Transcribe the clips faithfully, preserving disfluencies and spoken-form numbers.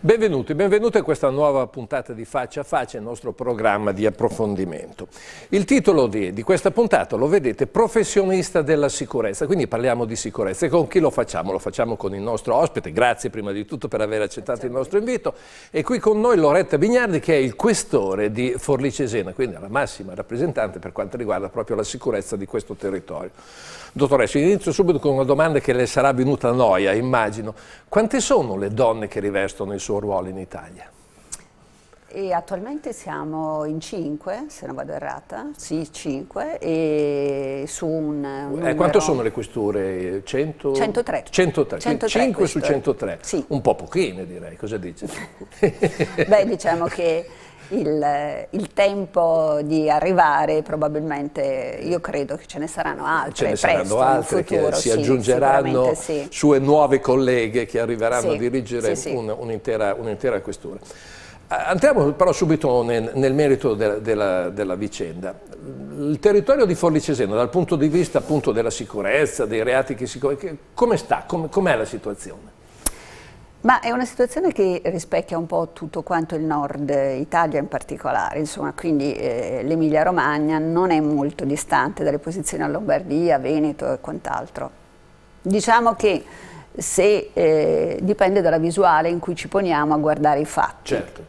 Benvenuti, benvenuti a questa nuova puntata di Faccia a Faccia, il nostro programma di approfondimento. Il titolo di, di questa puntata lo vedete, professionista della sicurezza, quindi parliamo di sicurezza. E con chi lo facciamo? Lo facciamo con il nostro ospite, grazie prima di tutto per aver accettato il nostro invito. E qui con noi Loretta Bignardi, che è il questore di Forlì Cesena, quindi la massima rappresentante per quanto riguarda proprio la sicurezza di questo territorio. Dottoressa, inizio subito con una domanda che le sarà venuta a noia, immagino. Quante sono le donne che rivestono il suo ruolo in Italia? E attualmente siamo in cinque, se non vado errata, sì, cinque, e su un, un eh, numero... Quanto sono le questure? cento... centotré. centotré, centotré cinque questure. su centotré, sì. Un po' pochine direi, cosa dice? Beh, diciamo che il, il tempo di arrivare probabilmente, io credo che ce ne saranno altre, ce ne presto, saranno altre in futuro, che si sì, aggiungeranno, sì. sue nuove colleghe che arriveranno sì, a dirigere sì, sì. un'intera un un questura. Andiamo però subito nel, nel merito della, della, della vicenda. Il territorio di Forlì Cesena, dal punto di vista appunto della sicurezza, dei reati che si... come sta? Come, com'è la situazione? Ma è una situazione che rispecchia un po' tutto quanto il nord Italia in particolare, insomma, quindi eh, l'Emilia Romagna non è molto distante dalle posizioni a Lombardia, Veneto e quant'altro. Diciamo che se eh, dipende dalla visuale in cui ci poniamo a guardare i fatti. Certo.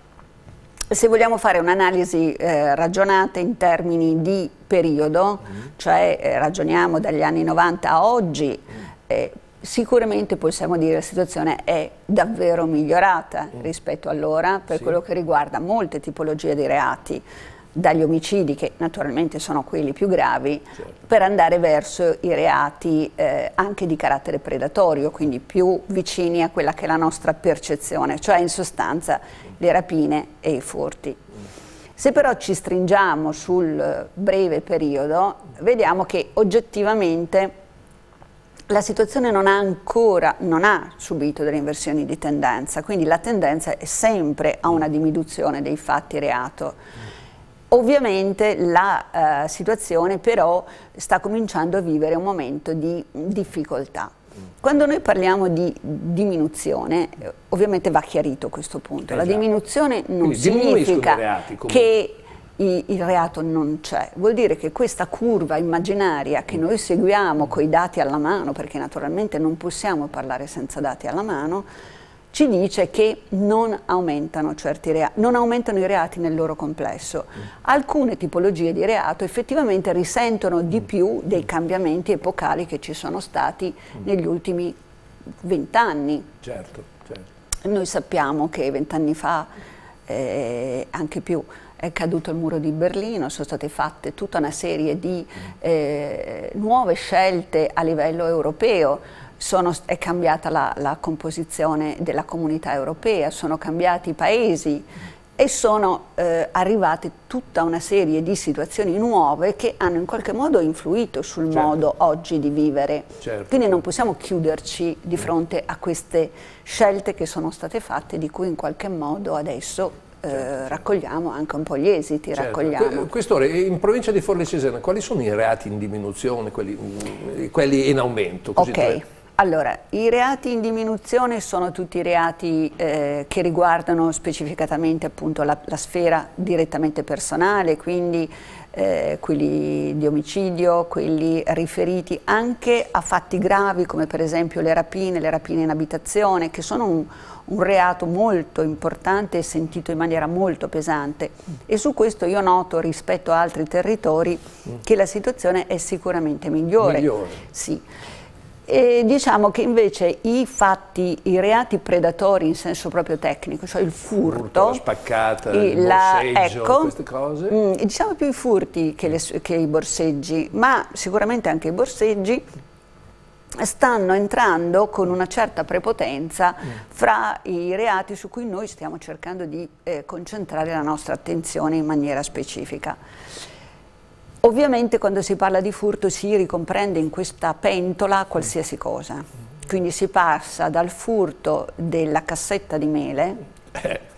Se vogliamo fare un'analisi eh, ragionata in termini di periodo, mm. cioè eh, ragioniamo dagli anni novanta a oggi, mm. eh, sicuramente possiamo dire che la situazione è davvero migliorata mm. rispetto a allora per sì. quello che riguarda molte tipologie di reati, dagli omicidi, che naturalmente sono quelli più gravi, certo. per andare verso i reati eh, anche di carattere predatorio, quindi più vicini a quella che è la nostra percezione, cioè in sostanza le rapine e i furti. Mm. Se però ci stringiamo sul breve periodo, vediamo che oggettivamente la situazione non ha ancora, non ha subito delle inversioni di tendenza, quindi la tendenza è sempre a una diminuzione dei fatti reato. Ovviamente la uh, situazione però sta cominciando a vivere un momento di difficoltà. Quando noi parliamo di diminuzione, ovviamente va chiarito questo punto. Esatto. La diminuzione non Quindi significa reati, che il, il reato non c'è, vuol dire che questa curva immaginaria che noi seguiamo coi dati alla mano, perché naturalmente non possiamo parlare senza dati alla mano, ci dice che non aumentano certi reati, non aumentano i reati nel loro complesso. Alcune tipologie di reato effettivamente risentono di più dei cambiamenti epocali che ci sono stati negli ultimi vent'anni. Certo, certo. Noi sappiamo che vent'anni fa, eh, anche più, è caduto il muro di Berlino, sono state fatte tutta una serie di eh, nuove scelte a livello europeo. Sono, è cambiata la, la composizione della comunità europea, sono cambiati i paesi e sono eh, arrivate tutta una serie di situazioni nuove che hanno in qualche modo influito sul certo. modo oggi di vivere. Certo. Quindi non possiamo chiuderci di fronte a queste scelte che sono state fatte, di cui in qualche modo adesso Eh, certo, raccogliamo anche un po' gli esiti, certo. raccogliamo. Questore, in provincia di Forlì Cesena, quali sono i reati in diminuzione, quelli, quelli in aumento? Così ok, tre? Allora, i reati in diminuzione sono tutti i reati eh, che riguardano specificatamente appunto la, la sfera direttamente personale, quindi eh, quelli di omicidio, quelli riferiti anche a fatti gravi come per esempio le rapine, le rapine in abitazione, che sono un, un reato molto importante e sentito in maniera molto pesante. E su questo io noto rispetto a altri territori che la situazione è sicuramente migliore. Migliore. Sì. E diciamo che invece i fatti, i reati predatori in senso proprio tecnico, cioè il furto, furto la spaccata, il la, borseggio, ecco, queste cose, mh, diciamo più i furti che, le, che i borseggi, ma sicuramente anche i borseggi stanno entrando con una certa prepotenza mm. fra i reati su cui noi stiamo cercando di eh, concentrare la nostra attenzione in maniera specifica. Ovviamente quando si parla di furto si ricomprende in questa pentola qualsiasi cosa, quindi si passa dal furto della cassetta di mele,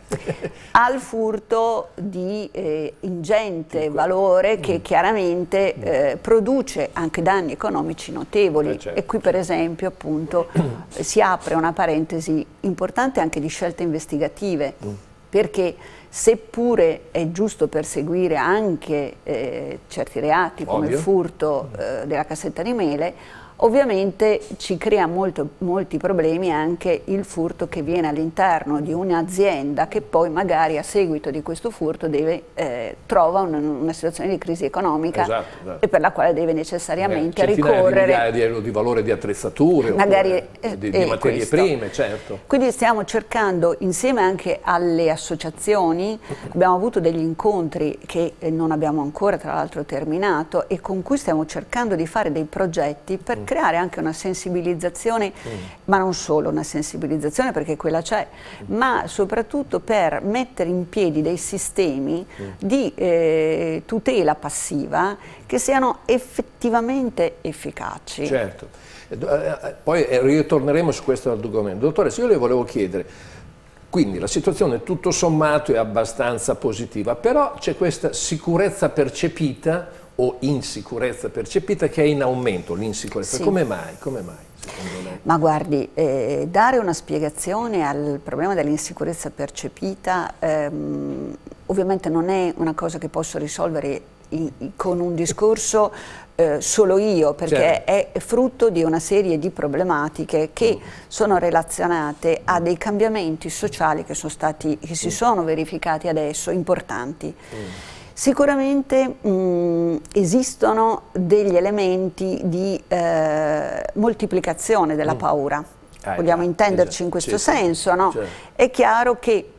al furto di eh, ingente valore che chiaramente eh, produce anche danni economici notevoli. Eh, certo. E qui per esempio appunto si apre una parentesi importante anche di scelte investigative, mm. perché seppure è giusto perseguire anche eh, certi reati come Ovvio. il furto eh, della cassetta di mele, ovviamente ci crea molto, molti problemi anche il furto che viene all'interno di un'azienda che poi magari a seguito di questo furto deve, eh, trova un, una situazione di crisi economica, esatto, esatto. e per la quale deve necessariamente eh, ricorrere di migliaia di euro di valore di attrezzature, magari, eh, di, di materie questo. prime, certo. Quindi stiamo cercando insieme anche alle associazioni, abbiamo avuto degli incontri che non abbiamo ancora tra l'altro terminato e con cui stiamo cercando di fare dei progetti per creare anche una sensibilizzazione, mm. ma non solo una sensibilizzazione perché quella c'è, mm. ma soprattutto per mettere in piedi dei sistemi mm. di eh, tutela passiva che siano effettivamente efficaci. Certo, poi ritorneremo su questo argomento. Dottoressa, io le volevo chiedere, quindi la situazione tutto sommato è abbastanza positiva, però c'è questa sicurezza percepita o insicurezza percepita che è in aumento, l'insicurezza. Sì. Come mai? Come mai, secondo lei? Ma guardi, eh, dare una spiegazione al problema dell'insicurezza percepita ehm, ovviamente non è una cosa che posso risolvere in, in, con un discorso eh, solo io, perché certo. è frutto di una serie di problematiche che mm. sono relazionate a dei cambiamenti sociali che, sono stati, che si mm. sono verificati adesso, importanti. Mm. Sicuramente mh, esistono degli elementi di eh, moltiplicazione della mm. paura, ah, vogliamo esatto, intenderci esatto. in questo sì, senso, no? Certo. È chiaro che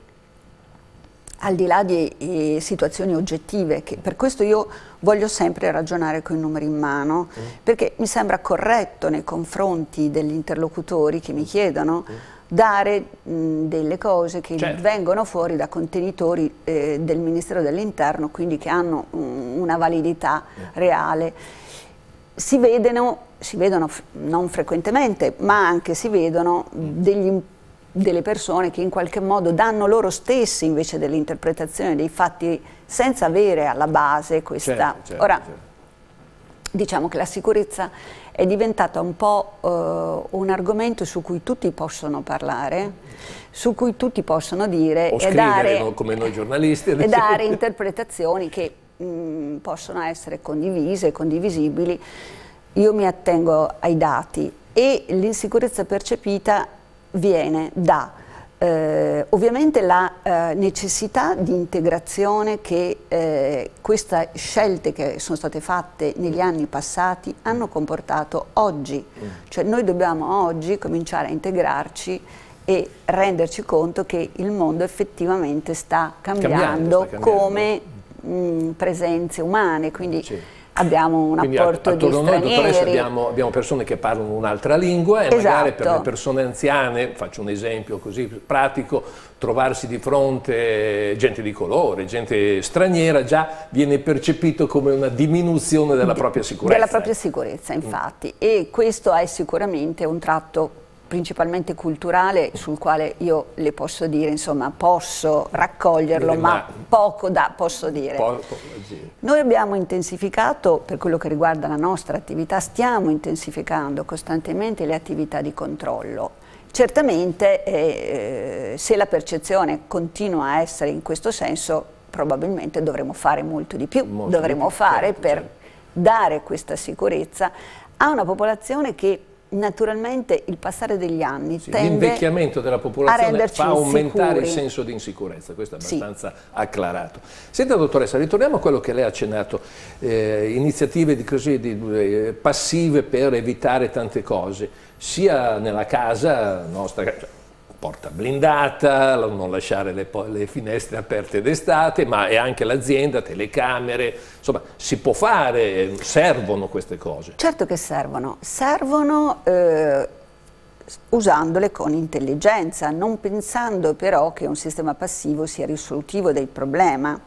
al di là di eh, situazioni oggettive, che per questo io voglio sempre ragionare con i numeri in mano, mm. perché mi sembra corretto nei confronti degli interlocutori che mi chiedono mm. dare mh, delle cose che certo. vengono fuori da contenitori eh, del Ministero dell'Interno, quindi che hanno mh, una validità mm. reale. Si vedono, si vedono non frequentemente, ma anche si vedono mm. degli, delle persone che in qualche modo danno loro stessi invece dell'interpretazione dei fatti senza avere alla base questa... Certo, certo, Ora, certo. diciamo che la sicurezza è diventata un po' uh, un argomento su cui tutti possono parlare, su cui tutti possono dire o e dare, no, come noi giornalisti, e dare interpretazioni che mh, possono essere condivise, condivisibili. Io mi attengo ai dati e l'insicurezza percepita viene da Eh, ovviamente la eh, necessità di integrazione che eh, queste scelte che sono state fatte negli anni passati hanno comportato oggi, mm. cioè noi dobbiamo oggi cominciare a integrarci e renderci conto che il mondo effettivamente sta cambiando, cambiando, sta cambiando. come mh, presenze umane, quindi sì. abbiamo un Quindi apporto di stranieri. Abbiamo, abbiamo persone che parlano un'altra lingua e esatto. magari per le persone anziane, faccio un esempio così pratico, trovarsi di fronte gente di colore, gente straniera, già viene percepito come una diminuzione della propria sicurezza. Della propria sicurezza, infatti. Mm. E questo è sicuramente un tratto principalmente culturale sul quale io le posso dire, insomma, posso raccoglierlo, ma, ma poco da posso dire. Po po sì. Noi abbiamo intensificato, per quello che riguarda la nostra attività, stiamo intensificando costantemente le attività di controllo. Certamente eh, se la percezione continua a essere in questo senso, probabilmente dovremo fare molto di più, molto dovremo di più, fare certo, per certo. dare questa sicurezza a una popolazione che naturalmente il passare degli anni sì, tende l'invecchiamento della popolazione fa aumentare il senso di insicurezza, questo è abbastanza sì. acclarato. Senta dottoressa, ritorniamo a quello che lei ha accennato, eh, iniziative di, così, di, eh, passive per evitare tante cose, sia nella casa nostra, cioè, porta blindata, non lasciare le, le finestre aperte d'estate, ma è anche l'azienda, telecamere, insomma si può fare, servono queste cose. Certo che servono, servono eh, usandole con intelligenza, non pensando però che un sistema passivo sia risolutivo del problema.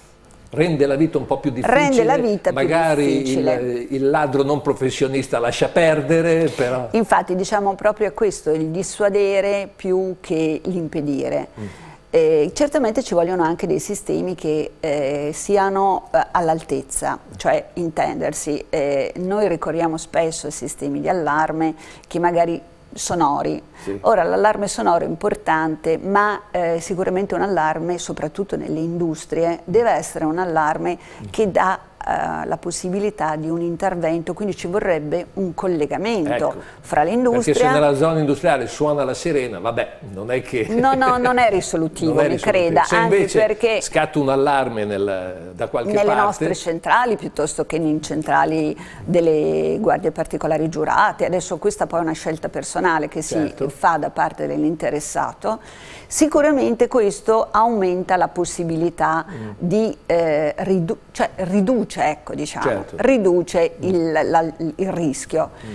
Rende la vita un po' più difficile, Rende la vita magari più difficile. Il, il ladro non professionista lascia perdere, però... Infatti diciamo proprio questo, il dissuadere più che l'impedire. Mm. Eh, certamente ci vogliono anche dei sistemi che eh, siano eh, all'altezza, cioè intendersi, eh, noi ricorriamo spesso a sistemi di allarme che magari sonori. Sì. Ora l'allarme sonoro è importante, ma eh, sicuramente un allarme, soprattutto nelle industrie, deve essere un allarme che dà Uh, la possibilità di un intervento, quindi ci vorrebbe un collegamento ecco. fra l'industria... Perché se nella zona industriale suona la sirena, vabbè, non è che... No, no, non è risolutivo, non è risolutivo. Mi creda, se anche invece perché scatta un allarme nel, da qualche nelle parte... nostre centrali, piuttosto che in centrali delle guardie particolari giurate, adesso questa poi è una scelta personale che si certo. fa da parte dell'interessato, sicuramente questo aumenta la possibilità mm. di eh, ridu cioè, riduce ecco, diciamo, certo. riduce il, la, il rischio. Mm.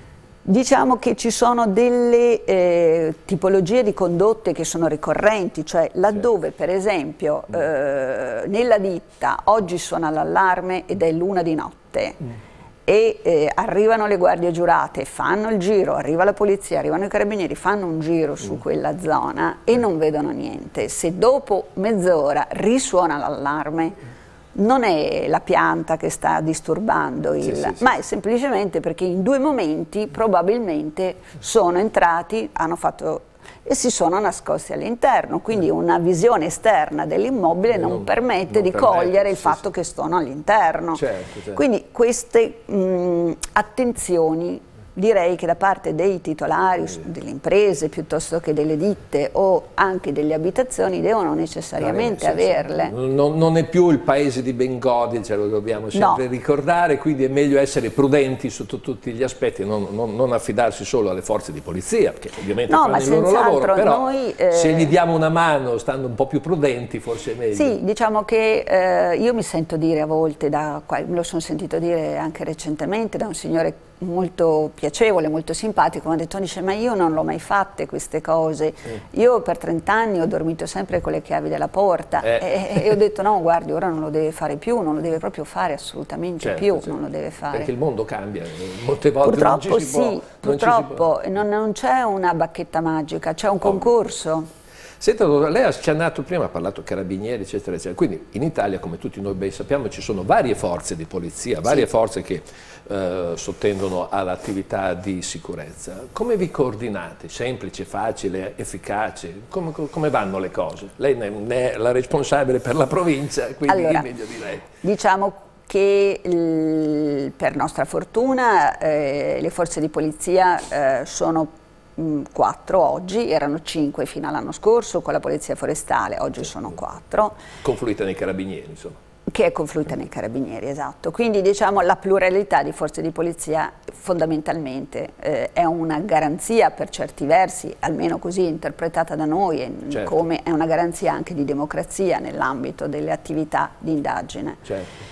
Diciamo che ci sono delle eh, tipologie di condotte che sono ricorrenti, cioè laddove certo. per esempio mm. eh, nella ditta oggi suona l'allarme ed è l'una di notte mm. e eh, arrivano le guardie giurate, fanno il giro, arriva la polizia, arrivano i carabinieri, fanno un giro su mm. quella zona e non vedono niente. Se dopo mezz'ora risuona l'allarme, non è la pianta che sta disturbando, il, sì, sì, sì. ma è semplicemente perché in due momenti probabilmente sono entrati, hanno fatto e si sono nascosti all'interno, quindi una visione esterna dell'immobile non, non permette non di permette, cogliere il sì, fatto sì. che sono all'interno. Certo, certo. Quindi queste mh, attenzioni direi che da parte dei titolari, delle imprese piuttosto che delle ditte o anche delle abitazioni devono necessariamente no, averle. Non, non è più il paese di Bengodi, ce lo dobbiamo sempre no. ricordare, quindi è meglio essere prudenti sotto tutti gli aspetti, non, non, non affidarsi solo alle forze di polizia, che ovviamente no, fanno il loro lavoro, però noi, eh, se gli diamo una mano stando un po' più prudenti forse è meglio. Sì, diciamo che eh, io mi sento dire a volte, da, me lo sono sentito dire anche recentemente da un signore molto piacevole, molto simpatico, mi ha detto dice, ma io non l'ho mai fatte queste cose, mm. io per trent'anni ho dormito sempre con le chiavi della porta eh. e, e ho detto no guardi ora non lo deve fare più, non lo deve proprio fare assolutamente certo, più, certo. non lo deve fare. Perché il mondo cambia, molte volte purtroppo non ci si sì, può, purtroppo non, non c'è una bacchetta magica, c'è un Ovvio. concorso. Senta, lei ha accennato prima, ha parlato carabinieri, eccetera, eccetera. Quindi in Italia, come tutti noi ben sappiamo, ci sono varie forze di polizia, varie sì. forze che eh, sottendono all'attività di sicurezza. Come vi coordinate? Semplice, facile, efficace? Come, come vanno le cose? Lei ne è la responsabile per la provincia, quindi allora, è meglio di lei. Diciamo che il, per nostra fortuna eh, le forze di polizia eh, sono quattro oggi, erano cinque fino all'anno scorso con la polizia forestale, oggi sì. sono quattro. Confluita nei carabinieri, insomma. Che è confluita nei carabinieri, esatto. Quindi diciamo la pluralità di forze di polizia fondamentalmente eh, è una garanzia per certi versi, almeno così interpretata da noi, e certo. come è una garanzia anche di democrazia nell'ambito delle attività di indagine. Certo.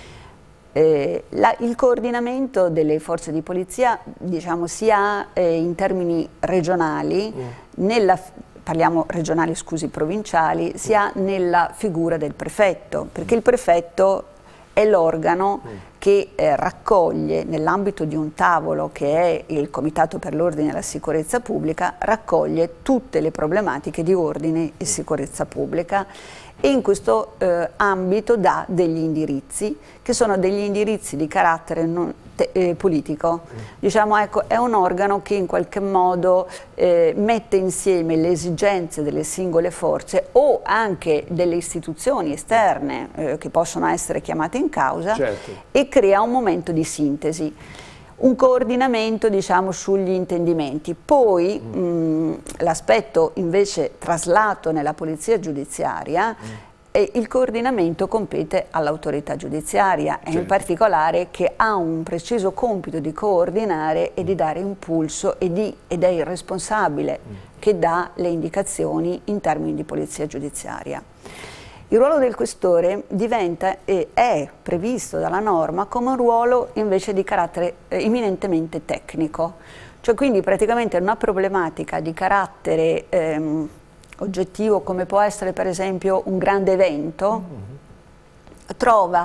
Eh, la, il coordinamento delle forze di polizia diciamo, si ha eh, in termini regionali, mm. nella, parliamo regionali scusi provinciali, mm. si ha nella figura del prefetto, perché il prefetto è l'organo mm. che eh, raccoglie nell'ambito di un tavolo che è il Comitato per l'Ordine e la Sicurezza Pubblica, raccoglie tutte le problematiche di ordine e sicurezza pubblica e in questo eh, ambito dà degli indirizzi che sono degli indirizzi di carattere non, te, eh, politico. Mm. Diciamo, ecco, è un organo che in qualche modo eh, mette insieme le esigenze delle singole forze o anche delle istituzioni esterne eh, che possono essere chiamate in causa certo. e crea un momento di sintesi. Un coordinamento diciamo, sugli intendimenti. Poi mm. l'aspetto invece traslato nella polizia giudiziaria mm. e il coordinamento compete all'autorità giudiziaria e certo. in particolare che ha un preciso compito di coordinare e di dare impulso e di, ed è il responsabile mm. che dà le indicazioni in termini di polizia giudiziaria. Il ruolo del questore diventa e è previsto dalla norma come un ruolo invece di carattere eh, eminentemente tecnico, cioè quindi praticamente una problematica di carattere ehm, oggettivo come può essere per esempio un grande evento, mm-hmm. trova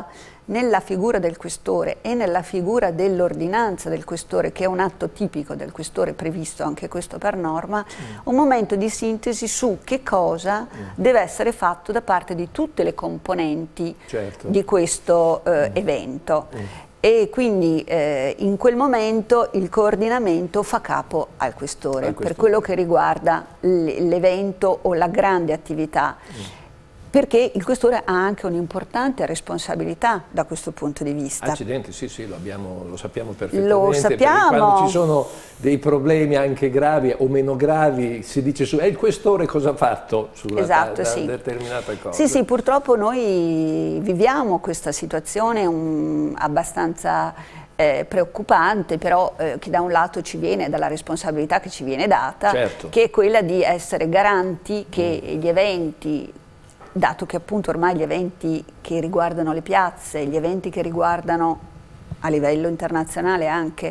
nella figura del questore e nella figura dell'ordinanza del questore, che è un atto tipico del questore, previsto anche questo per norma, mm. un momento di sintesi su che cosa mm. deve essere fatto da parte di tutte le componenti certo. di questo eh, mm. evento. Mm. E quindi eh, in quel momento il coordinamento fa capo al questore, al questore. per quello che riguarda l'evento o la grande attività. Mm. Perché il questore ha anche un'importante responsabilità da questo punto di vista. Accidenti, sì, sì, lo, abbiamo, lo sappiamo perfettamente. Lo sappiamo. Quando ci sono dei problemi anche gravi o meno gravi, si dice su, e il questore cosa ha fatto sulla esatto, da, sì. determinata cosa. Sì, sì, purtroppo noi viviamo questa situazione un, abbastanza eh, preoccupante, però eh, che da un lato ci viene dalla responsabilità che ci viene data, certo. che è quella di essere garanti che mm. gli eventi, dato che appunto ormai gli eventi che riguardano le piazze, gli eventi che riguardano a livello internazionale anche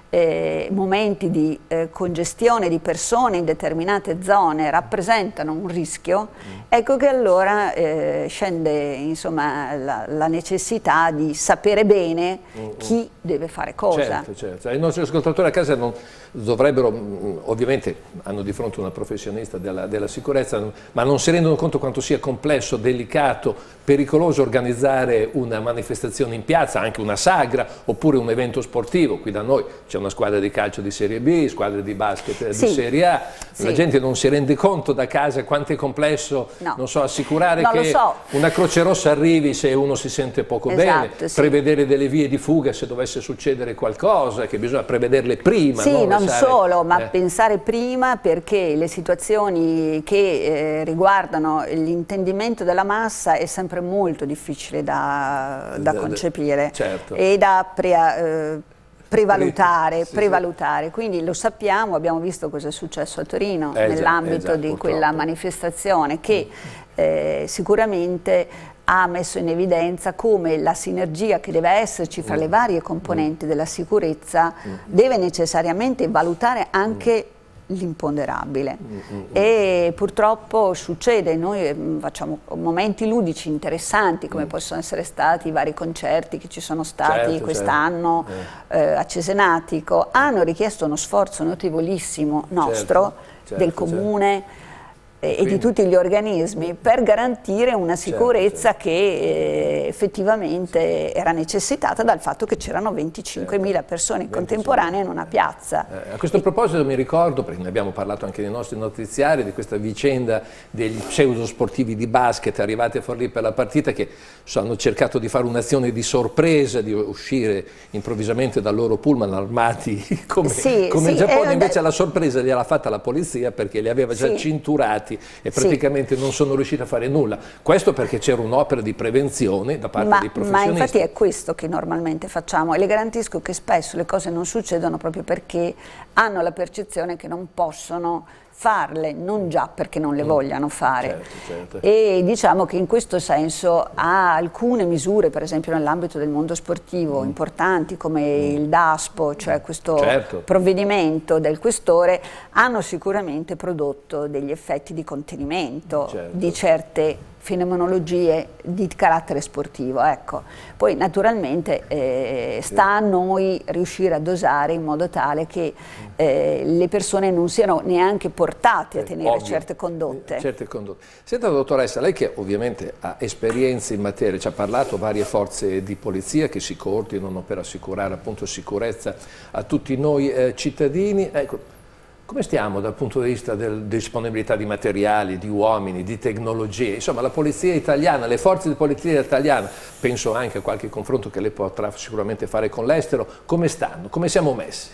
eh, momenti di eh, congestione di persone in determinate zone rappresentano un rischio, mm. ecco che allora eh, scende insomma la, la necessità di sapere bene mm. chi deve fare cosa. Certo, certo. I nostri ascoltatori a casa non dovrebbero, ovviamente hanno di fronte una professionista della, della sicurezza, ma non si rendono conto quanto sia complesso, delicato, pericoloso organizzare una manifestazione in piazza, anche una sagra oppure un evento sportivo. Qui da noi c'è una squadra di calcio di Serie B, squadre di basket sì. di Serie A, sì. la gente non si rende conto da casa quanto è complesso, no. non so, assicurare no, che so. una Croce Rossa arrivi se uno si sente poco esatto, bene, sì. prevedere delle vie di fuga se dovesse succedere qualcosa, che bisogna prevederle prima. Sì, non, non lasciare, solo, ma eh. pensare prima, perché le situazioni che eh, riguardano l'intendimento della massa è sempre molto difficile da, da concepire certo. e da pre, eh, prevalutare, sì, prevalutare. Sì. Quindi lo sappiamo, abbiamo visto cosa è successo a Torino eh, nell'ambito eh, di purtroppo. quella manifestazione che eh, sicuramente ha messo in evidenza come la sinergia che deve esserci fra mm. le varie componenti mm. della sicurezza mm. deve necessariamente valutare anche mm. l'imponderabile mm. mm. e purtroppo succede, noi facciamo momenti ludici interessanti come mm. possono essere stati i vari concerti che ci sono stati certo, quest'anno certo. eh, a Cesenatico, hanno richiesto uno sforzo notevolissimo nostro, certo, certo, del comune, certo. e Quindi. di tutti gli organismi per garantire una sicurezza certo, certo. che eh, effettivamente era necessitata dal fatto che c'erano venticinquemila persone in contemporanea in una piazza. Eh, a questo e proposito mi ricordo, perché ne abbiamo parlato anche nei nostri notiziari, di questa vicenda degli pseudosportivi di basket arrivati a Forlì per la partita che hanno cercato di fare un'azione di sorpresa, di uscire improvvisamente dal loro pullman armati come, sì, come sì, in Giappone, eh, invece la sorpresa gliel'ha fatta la polizia perché li aveva già sì. cinturati e praticamente sì. non sono riusciti a fare nulla. Questo perché c'era un'opera di prevenzione da parte ma, dei professionisti. Ma infatti è questo che normalmente facciamo e le garantisco che spesso le cose non succedono proprio perché hanno la percezione che non possono farle, non già perché non le mm. vogliano fare. Certo, certo. E diciamo che in questo senso ha alcune misure, per esempio nell'ambito del mondo sportivo, mm. importanti come mm. il DASPO, cioè questo certo. provvedimento del questore, hanno sicuramente prodotto degli effetti di contenimento certo. di certe fenomenologie di carattere sportivo. Ecco. Poi naturalmente eh, sta a noi riuscire a dosare in modo tale che eh, le persone non siano neanche portate a tenere Ovvio. certe condotte. Certe condotte. Senta dottoressa, lei che ovviamente ha esperienze in materia, ci ha parlato varie forze di polizia che si coordinano per assicurare appunto sicurezza a tutti noi eh, cittadini. Ecco, come stiamo dal punto di vista della disponibilità di materiali, di uomini, di tecnologie? Insomma, la polizia italiana, le forze di polizia italiana, penso anche a qualche confronto che lei potrà sicuramente fare con l'estero, come stanno? Come siamo messi?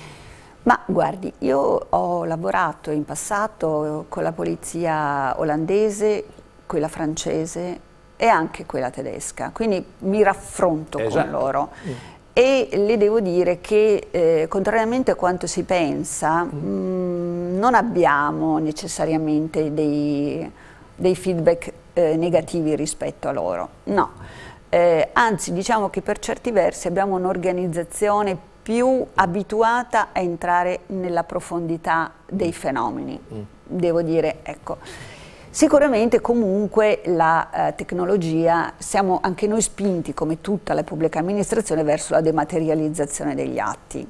Ma guardi, io ho lavorato in passato con la polizia olandese, quella francese e anche quella tedesca, quindi mi raffronto esatto. con loro. Mm. E le devo dire che, eh, contrariamente a quanto si pensa, mh, non abbiamo necessariamente dei, dei feedback eh, negativi rispetto a loro, no. Eh, anzi, diciamo che per certi versi abbiamo un'organizzazione più abituata a entrare nella profondità dei fenomeni, mm. devo dire, ecco. Sicuramente comunque la eh, tecnologia, siamo anche noi spinti come tutta la pubblica amministrazione verso la dematerializzazione degli atti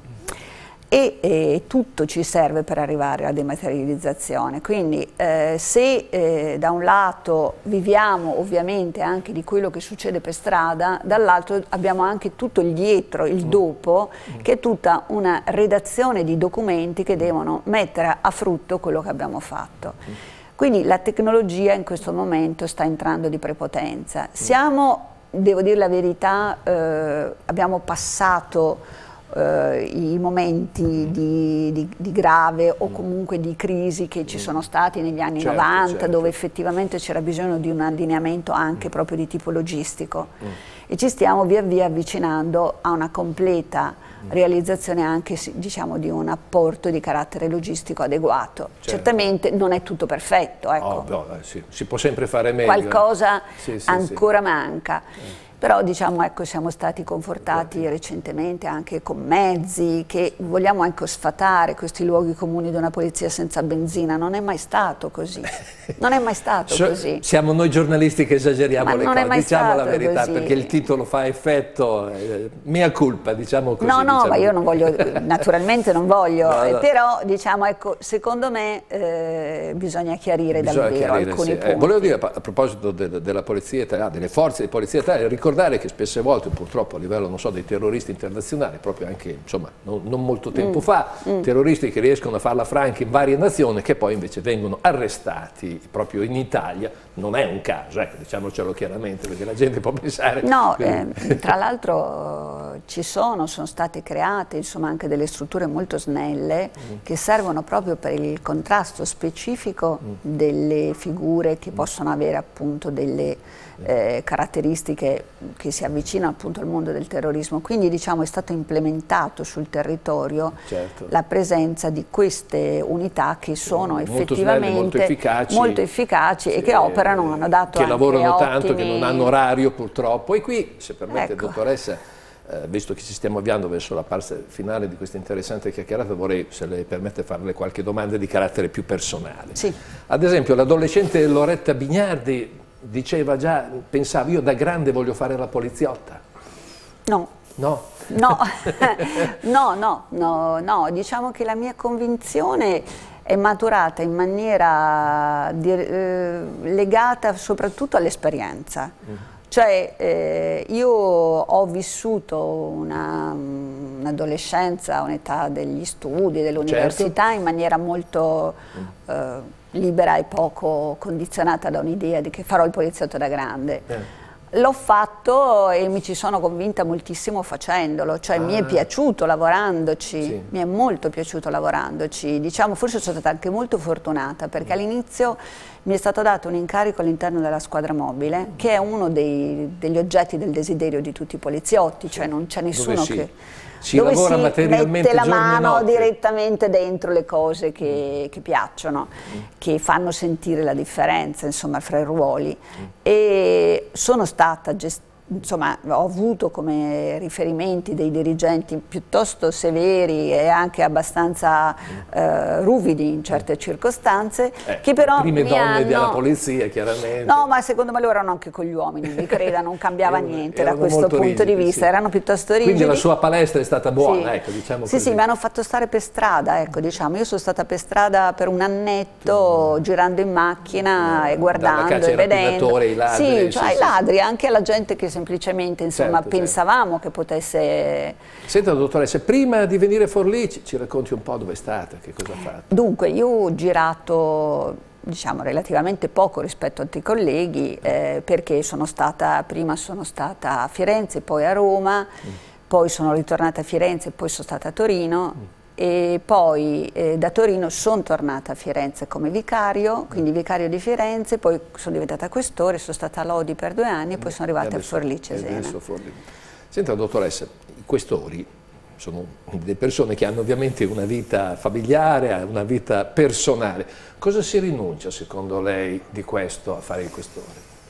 e, e tutto ci serve per arrivare alla dematerializzazione, quindi eh, se eh, da un lato viviamo ovviamente anche di quello che succede per strada, dall'altro abbiamo anche tutto il dietro, il dopo, che è tutta una redazione di documenti che devono mettere a frutto quello che abbiamo fatto. Quindi la tecnologia in questo momento sta entrando di prepotenza. Siamo, devo dire la verità, eh, abbiamo passato eh, i momenti di, di, di grave o comunque di crisi che ci sono stati negli anni certo, novanta, certo. dove effettivamente c'era bisogno di un allineamento anche proprio di tipo logistico. Mm. E ci stiamo via via avvicinando a una completa realizzazione anche, diciamo, di un apporto di carattere logistico adeguato. Certo. Certamente non è tutto perfetto, ecco. Oh, no, sì. Si può sempre fare meglio. Qualcosa sì, sì, ancora sì. manca. Eh. Però diciamo, ecco, siamo stati confortati sì. recentemente anche con mezzi che vogliamo anche sfatare questi luoghi comuni di una polizia senza benzina. Non è mai stato così. Non è mai stato so, così. Siamo noi giornalisti che esageriamo Ma le non cose, è mai diciamo la verità, così. Perché il titolo fa effetto, eh, mia colpa, diciamo così. No, no, diciamo. ma io non voglio, naturalmente non voglio, no, no. però diciamo, ecco, secondo me eh, bisogna chiarire bisogna davvero chiarire, alcuni sì. punti. Eh, volevo dire, a proposito de, della polizia italiana, delle forze di polizia italiana, ricordare che spesse volte, purtroppo a livello, non so, dei terroristi internazionali, proprio anche, insomma, non, non molto tempo mm. fa, mm. terroristi che riescono a farla franca in varie nazioni, che poi invece vengono arrestati proprio in Italia. Non è un caso, ecco, diciamocelo chiaramente, perché la gente può pensare... No, eh, tra l'altro ci sono, sono state create, insomma, anche delle strutture molto snelle mm. che servono proprio per il contrasto specifico mm. delle figure che mm. possono avere appunto delle eh, caratteristiche che si avvicinano appunto al mondo del terrorismo. Quindi diciamo è stato implementato sul territorio certo. la presenza di queste unità che sono molto effettivamente snelle, molto efficaci, molto efficaci sì, e che operano, hanno dato che lavorano ottimi... tanto, che non hanno orario purtroppo. E qui, se permette, ecco. dottoressa, eh, visto che ci stiamo avviando verso la parte finale di questa interessante chiacchierata, vorrei, se le permette, farle qualche domanda di carattere più personale. Sì. Ad esempio, l'adolescente Loretta Bignardi diceva già, pensavo, io da grande voglio fare la poliziotta. No. No? No, no, no, no, no, diciamo che la mia convinzione è maturata in maniera di, eh, legata soprattutto all'esperienza. Mm. Cioè eh, io ho vissuto un'adolescenza, un un'età degli studi, dell'università certo. in maniera molto mm. eh, libera e poco condizionata da un'idea di che farò il poliziotto da grande. Eh. L'ho fatto e mi ci sono convinta moltissimo facendolo, cioè ah. mi è piaciuto lavorandoci, sì. mi è molto piaciuto lavorandoci, diciamo forse sono stata anche molto fortunata perché mm. all'inizio mi è stato dato un incarico all'interno della squadra mobile che è uno dei, degli oggetti del desiderio di tutti i poliziotti, cioè non c'è nessuno Dove si, che... si dove lavora si materialmente mette la mano notte. direttamente dentro le cose che, che piacciono, mm. che fanno sentire la differenza insomma fra i ruoli mm. e sono stata gestita. Insomma, ho avuto come riferimenti dei dirigenti piuttosto severi e anche abbastanza eh, ruvidi in certe circostanze, eh, che però prime mi donne hanno... della polizia, chiaramente. No, ma secondo me loro erano anche con gli uomini, mi creda, non cambiava erano, niente erano da questo punto rigidi, di vista, sì. erano piuttosto rigidi. Quindi la sua palestra è stata buona, sì. ecco, diciamo sì, così. Sì, mi hanno fatto stare per strada, ecco, diciamo. Io sono stata per strada per un annetto, mm. girando in macchina mm. e guardando e vedendo. I ladri, sì, cioè sì, ai ladri, anche alla gente che semplicemente insomma certo, pensavamo certo. che potesse... Senta dottoressa, prima di venire Forlì ci, ci racconti un po' dove è stata, che cosa ha fatto? Dunque, io ho girato diciamo relativamente poco rispetto a altri colleghi eh, perché sono stata, prima sono stata a Firenze, poi a Roma, mm. poi sono ritornata a Firenze, poi sono stata a Torino mm. e poi eh, da Torino sono tornata a Firenze come vicario, quindi vicario di Firenze, poi sono diventata questore, sono stata a Lodi per due anni e poi sono arrivata adesso, a Forlì Cesena. Senta dottoressa, i questori sono delle persone che hanno ovviamente una vita familiare, una vita personale. Cosa si rinuncia secondo lei di questo a fare il questore?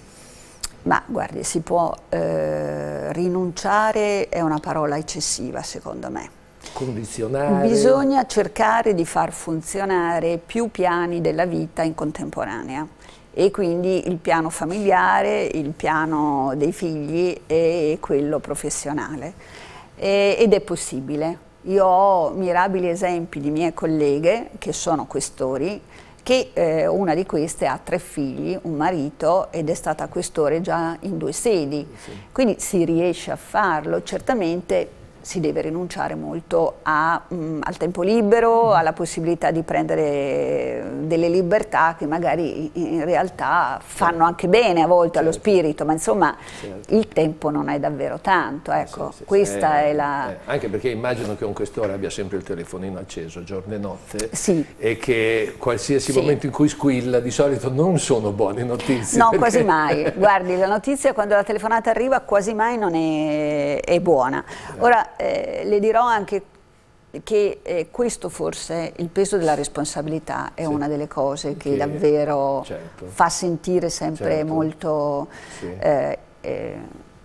Ma guardi, si può eh, rinunciare, è una parola eccessiva secondo me. Condizionare? Bisogna cercare di far funzionare più piani della vita in contemporanea e quindi il piano familiare, il piano dei figli e quello professionale. E, ed è possibile. Io ho mirabili esempi di mie colleghe che sono questori, che eh, una di queste ha tre figli, un marito ed è stata questore già in due sedi, sì. Quindi si riesce a farlo, certamente si deve rinunciare molto a, mh, al tempo libero, alla possibilità di prendere delle libertà che magari in realtà fanno anche bene a volte, certo, allo spirito, ma insomma, certo, il tempo non è davvero tanto, ecco, sì, sì, questa sì, è la... Eh, anche perché immagino che un questore abbia sempre il telefonino acceso giorno e notte, sì, e che qualsiasi sì, momento in cui squilla di solito non sono buone notizie. No, perché... quasi mai. Guardi, la notizia quando la telefonata arriva quasi mai non è, è buona. Ora, Eh, le dirò anche che eh, questo forse, il peso della responsabilità è sì, una delle cose che, che davvero, certo, fa sentire sempre, certo, molto sì, eh, eh,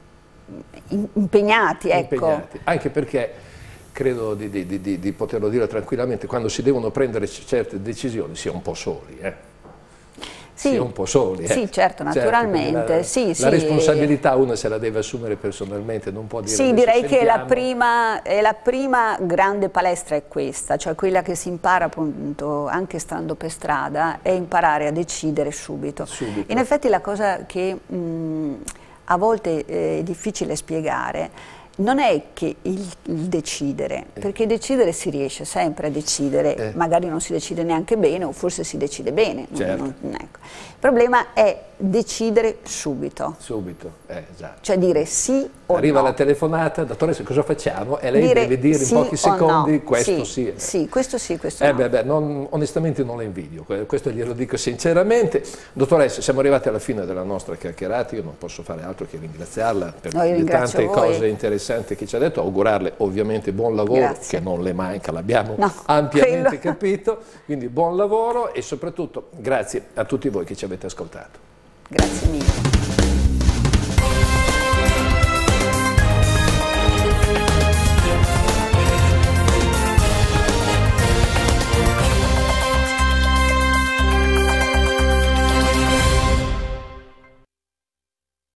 impegnati, ecco. Impegnati. Anche perché credo di, di, di, di poterlo dire tranquillamente, quando si devono prendere certe decisioni si è un po' soli, eh. Sì, si è un po' soli. Eh. Sì, certo, naturalmente. Certo, la, sì, la sì. responsabilità una se la deve assumere personalmente, non può dire... Sì, direi che la prima, eh, la prima grande palestra è questa, cioè quella che si impara appunto anche stando per strada, è imparare a decidere subito. subito. In effetti la cosa che mh, a volte è difficile spiegare non è che il, il decidere, eh. perché decidere si riesce sempre a decidere, eh. magari non si decide neanche bene o forse si decide bene. Certo. Non, non, ecco. Il problema è decidere subito. Subito, eh, esatto. Cioè dire sì o Arriva no. la telefonata, dottoressa cosa facciamo? E lei dire deve dire sì in pochi secondi no. questo sì. sì. Sì, questo sì, questo eh, no. Beh, beh, non, onestamente non la invidio, questo glielo dico sinceramente. Dottoressa, siamo arrivati alla fine della nostra chiacchierata, io non posso fare altro che ringraziarla per no, le tante voi. cose interessanti che ci ha detto, augurarle ovviamente buon lavoro, Grazie. che non le manca, l'abbiamo no, ampiamente quello. capito, quindi buon lavoro e soprattutto grazie a tutti voi che ci avete ascoltato. Grazie mille.